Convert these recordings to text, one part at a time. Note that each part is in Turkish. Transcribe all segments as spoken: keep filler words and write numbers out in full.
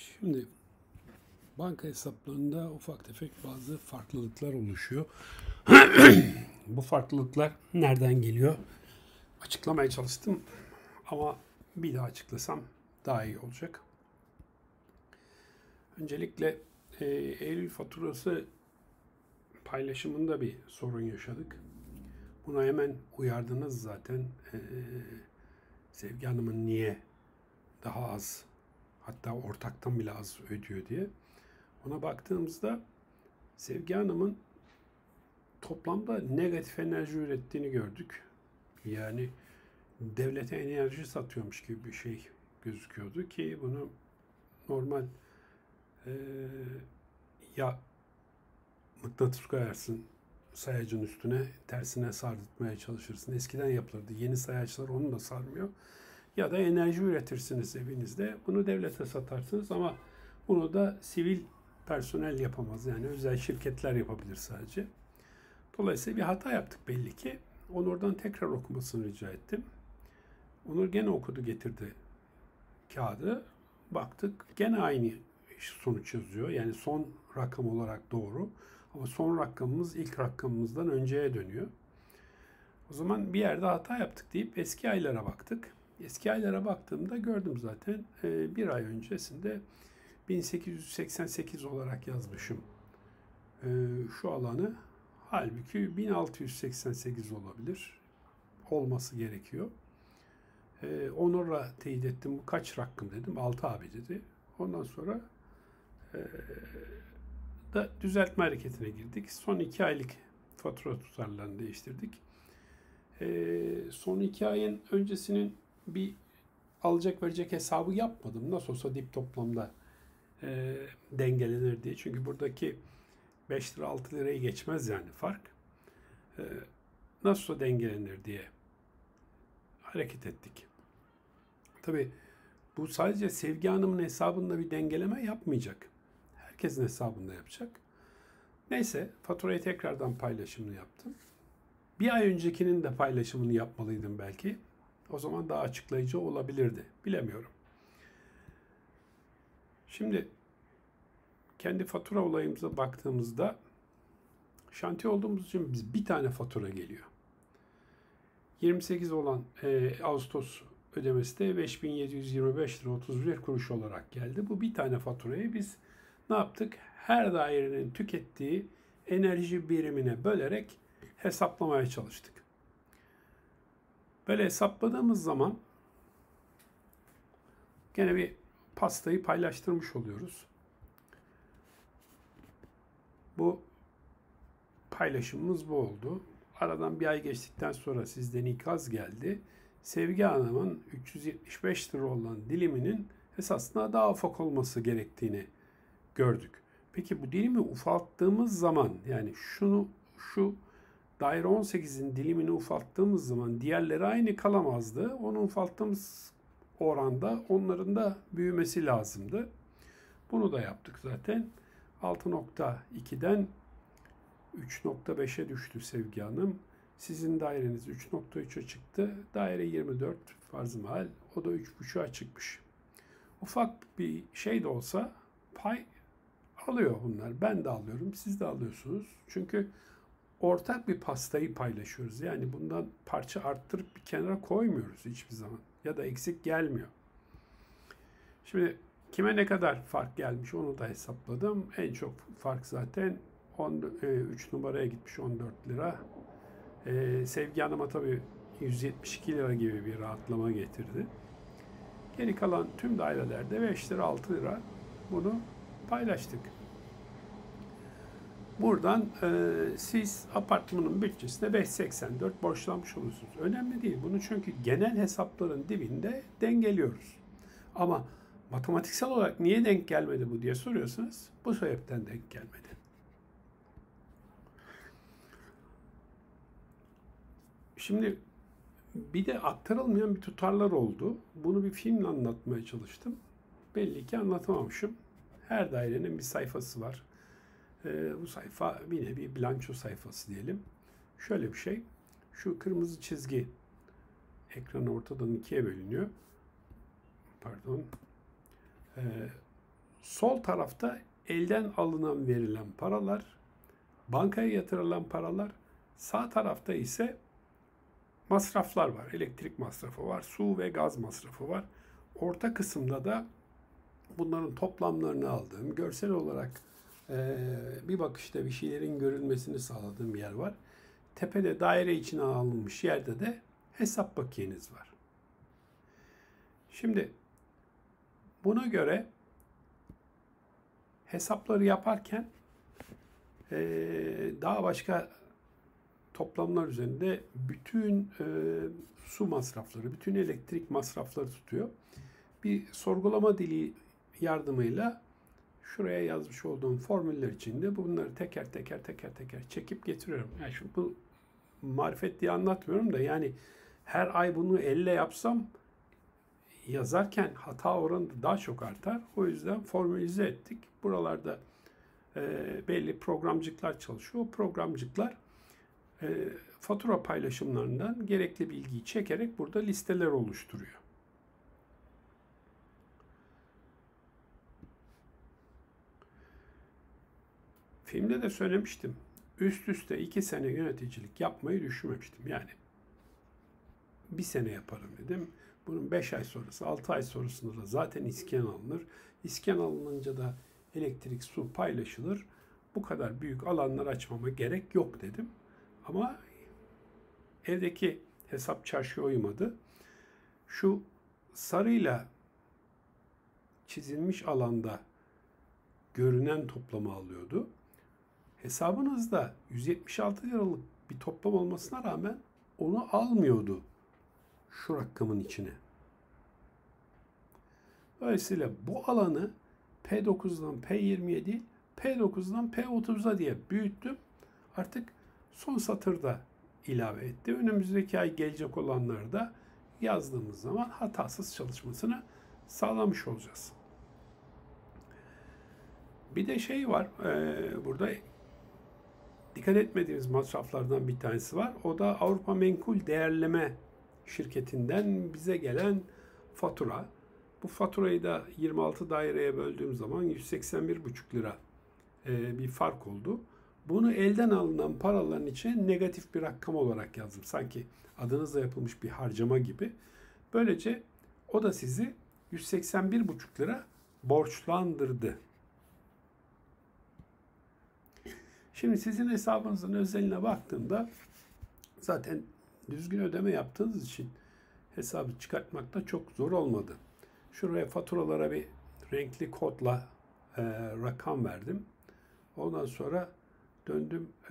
Şimdi banka hesaplarında ufak tefek bazı farklılıklar oluşuyor. Bu farklılıklar nereden geliyor? Açıklamaya çalıştım ama bir daha açıklasam daha iyi olacak. Öncelikle e, Eylül faturası paylaşımında bir sorun yaşadık. Buna hemen uyardınız zaten. E, Sevgi Hanım'ın niye daha az, hatta ortaktan bile az ödüyor diye. Ona baktığımızda Sevgi Hanım'ın toplamda negatif enerji ürettiğini gördük. Yani devlete enerji satıyormuş gibi bir şey gözüküyordu ki bunu normal e, ya mıknatıs koyarsın sayacın üstüne, tersine sardırtmaya çalışırsın. Eskiden yapılırdı. Yeni sayaçlar onu da sarmıyor. Ya da enerji üretirsiniz evinizde. Bunu devlete satarsınız ama bunu da sivil personel yapamaz. Yani özel şirketler yapabilir sadece. Dolayısıyla bir hata yaptık belli ki. Onur'dan tekrar okumasını rica ettim. Onur gene okudu, getirdi kağıdı. Baktık gene aynı sonuç yazıyor. Yani son rakam olarak doğru. Ama son rakamımız ilk rakamımızdan önceye dönüyor. O zaman bir yerde hata yaptık deyip eski aylara baktık. Eski aylara baktığımda gördüm zaten bir ay öncesinde bin sekiz yüz seksen sekiz olarak yazmışım şu alanı. Halbuki bin altı yüz seksen sekiz olabilir. Olması gerekiyor. Ee, Onur'la teyit ettim. Bu kaç rakım dedim. altı abi dedi. Ondan sonra e, da düzeltme hareketine girdik. Son iki aylık fatura tutarlarını değiştirdik. Ee, son iki ayın öncesinin bir alacak verecek hesabı yapmadım. Nasıl olsa dip toplamda e, dengelenir diye. Çünkü buradaki beş lira altı lirayı geçmez yani fark. Ee, nasıl dengelenir diye hareket ettik. Tabii bu sadece Sevgi Hanım'ın hesabında bir dengeleme yapmayacak. Herkesin hesabında yapacak. Neyse faturayı tekrardan paylaşımını yaptım. Bir ay öncekinin de paylaşımını yapmalıydım belki. O zaman daha açıklayıcı olabilirdi. Bilemiyorum. Şimdi kendi fatura olayımıza baktığımızda şantiye olduğumuz için biz bir tane fatura geliyor. yirmi sekiz olan e, Ağustos ödemesi de beş bin yedi yüz yirmi beş lira otuz bir kuruş olarak geldi. Bu bir tane faturayı biz ne yaptık? Her dairenin tükettiği enerji birimine bölerek hesaplamaya çalıştık. Böyle hesapladığımız zaman gene bir pastayı paylaştırmış oluyoruz. Bu paylaşımımız bu oldu. Aradan bir ay geçtikten sonra sizden ikaz geldi. Sevgi Hanım'ın üç yüz yetmiş beş lira olan diliminin esasında daha ufak olması gerektiğini gördük. Peki bu dilimi ufalttığımız zaman, yani şunu şu daire on sekizin dilimini ufalttığımız zaman diğerleri aynı kalamazdı. Onu ufalttığımız oranda onların da büyümesi lazımdı. Bunu da yaptık zaten. altı nokta ikiden üç nokta beşe düştü Sevgi Hanım. Sizin daireniz üç nokta üçe çıktı. Daire yirmi dört farz-ı mahal. O da üç buçuğa çıkmış. Ufak bir şey de olsa pay alıyor bunlar. Ben de alıyorum. Siz de alıyorsunuz. Çünkü ortak bir pastayı paylaşıyoruz. Yani bundan parça arttırıp bir kenara koymuyoruz hiçbir zaman. Ya da eksik gelmiyor. Şimdi kime ne kadar fark gelmiş onu da hesapladım. En çok fark zaten üç numaraya gitmiş, on dört lira. Ee, Sevgi Hanım'a tabii yüz yetmiş iki lira gibi bir rahatlama getirdi. Geri kalan tüm dairelerde beş lira altı lira bunu paylaştık. Buradan e, siz apartmanın bütçesine beş seksen dört borçlanmış olursunuz. Önemli değil. Bunu çünkü genel hesapların dibinde dengeliyoruz. Ama matematiksel olarak niye denk gelmedi bu diye soruyorsanız bu sebepten denk gelmedi. Şimdi bir de aktarılmayan bir tutarlar oldu. Bunu bir filmle anlatmaya çalıştım. Belli ki anlatamamışım. Her dairenin bir sayfası var. Ee, bu sayfa bir nevi bilanço sayfası diyelim. Şöyle bir şey. Şu kırmızı çizgi ekranı ortadan ikiye bölünüyor. Pardon. Ee, sol tarafta elden alınan verilen paralar, bankaya yatırılan paralar, sağ tarafta ise masraflar var. Elektrik masrafı var, su ve gaz masrafı var. Orta kısımda da bunların toplamlarını aldığım, görsel olarak e, bir bakışta bir şeylerin görülmesini sağladığım yer var. Tepede daire içine alınmış yerde de hesap bakiyeniz var. Şimdi buna göre hesapları yaparken e, daha başka toplamlar üzerinde bütün e, su masrafları, bütün elektrik masrafları tutuyor. Bir sorgulama dili yardımıyla şuraya yazmış olduğum formüller içinde bunları teker teker teker teker çekip getiriyorum. Yani şimdi bu marifet diye anlatmıyorum da yani her ay bunu elle yapsam yazarken hata oranı daha çok artar. O yüzden formülize ettik. Buralarda e, belli programcıklar çalışıyor. O programcıklar e, fatura paylaşımlarından gerekli bilgiyi çekerek burada listeler oluşturuyor. Filmde de söylemiştim. Üst üste iki sene yöneticilik yapmayı düşünmemiştim. Yani bir sene yaparım dedim. Bunun beş ay sonrası, altı ay sonrasında da zaten iskan alınır. İskan alınınca da elektrik, su paylaşılır. Bu kadar büyük alanlar açmama gerek yok dedim. Ama evdeki hesap çarşıya uymadı. Şu sarıyla çizilmiş alanda görünen toplamı alıyordu. Hesabınızda yüz yetmiş altı liralık bir toplam olmasına rağmen onu almıyordu şu rakamın içine. Dolayısıyla bu alanı P dokuzdan P yirmiye değil, P dokuzdan P otuza diye büyüttüm. Artık son satırda ilave etti. Önümüzdeki ay gelecek olanları da yazdığımız zaman hatasız çalışmasını sağlamış olacağız. Bir de şey var, e, burada dikkat etmediğimiz masraflardan bir tanesi var. O da Avrupa Menkul Değerleme Şirketi'nden bize gelen fatura. Bu faturayı da yirmi altı daireye böldüğüm zaman yüz seksen bir buçuk lira e, bir fark oldu. Bunu elden alınan paraların içine negatif bir rakam olarak yazdım. Sanki adınızla yapılmış bir harcama gibi. Böylece o da sizi yüz seksen bir buçuk lira borçlandırdı. Şimdi sizin hesabınızın özeline baktığımda zaten düzgün ödeme yaptığınız için hesabı çıkartmakta çok zor olmadı. Şuraya faturalara bir renkli kodla e, rakam verdim. Ondan sonra döndüm e,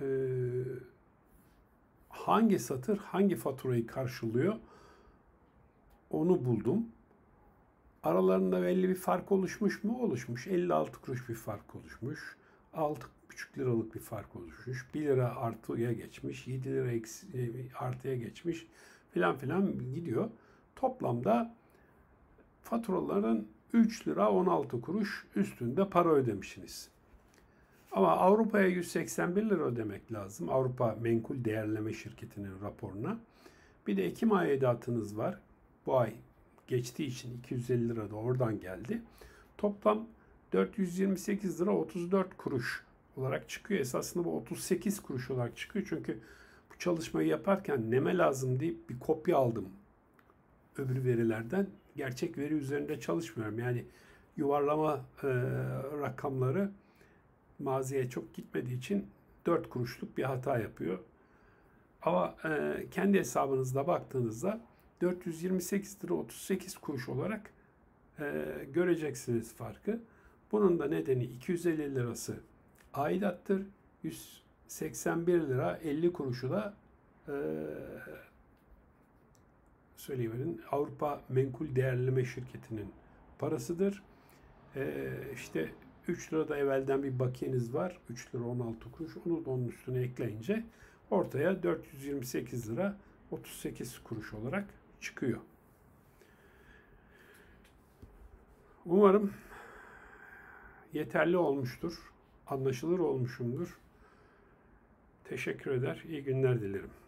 hangi satır hangi faturayı karşılıyor onu buldum. Aralarında belli bir fark oluşmuş mu? Oluşmuş. elli altı kuruş bir fark oluşmuş. altı buçuk liralık bir fark oluşmuş. bir lira artıya geçmiş. yedi lira eksi, artıya geçmiş. Filan filan gidiyor. Toplamda faturaların üç lira on altı kuruş üstünde para ödemişsiniz. Ama Avrupa'ya yüz seksen bir lira ödemek lazım. Avrupa Menkul Değerleme Şirketi'nin raporuna. Bir de Ekim aidatınız var. Bu ay geçtiği için iki yüz elli lira da oradan geldi. Toplam dört yüz yirmi sekiz lira otuz dört kuruş olarak çıkıyor. Esasında bu otuz sekiz kuruş olarak çıkıyor. Çünkü bu çalışmayı yaparken neme lazım deyip bir kopya aldım öbür verilerden. Gerçek veri üzerinde çalışmıyorum. Yani yuvarlama e, rakamları maziye çok gitmediği için dört kuruşluk bir hata yapıyor. Ama e, kendi hesabınızda baktığınızda dört yüz yirmi sekiz lira otuz sekiz kuruş olarak e, göreceksiniz farkı. Bunun da nedeni iki yüz elli lirası aidattır. yüz seksen bir lira elli kuruşu da e, söyleyiverin Avrupa Menkul Değerleme Şirketi'nin parasıdır. E, işte üç lira da evvelden bir bakiyeniz var. üç lira on altı kuruş. Onu da onun üstüne ekleyince ortaya dört yüz yirmi sekiz lira otuz sekiz kuruş olarak çıkıyor. Umarım yeterli olmuştur. Anlaşılır olmuşumdur. Teşekkür eder. İyi günler dilerim.